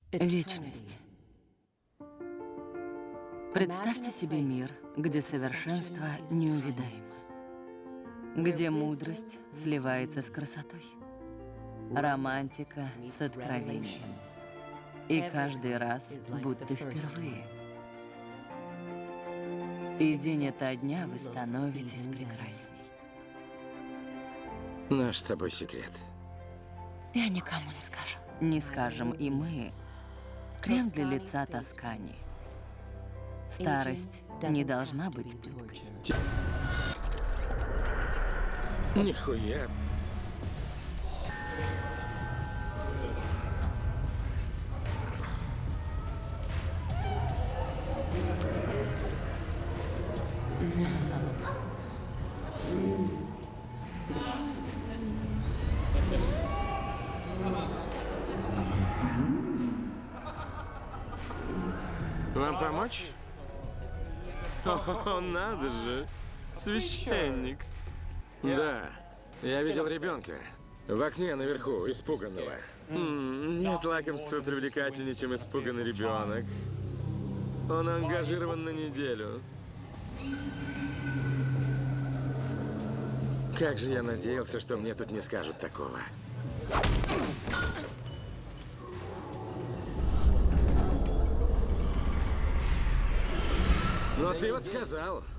Вечность. Представьте себе мир, где совершенство неувидаемо, где мудрость сливается с красотой, романтика с откровением, и каждый раз будто впервые. И день ото дня вы становитесь прекрасней. Наш с тобой секрет. Я никому не скажу. Не скажем и мы. Крем для лица Тоскани. Старость не должна быть пыткой. Нихуя. Вам помочь? О, надо же. Священник. Да, я видел ребенка. В окне наверху, испуганного. Нет лакомства привлекательнее, чем испуганный ребенок. Он ангажирован на неделю. Как же я надеялся, что мне тут не скажут такого. Но ты вот сказал.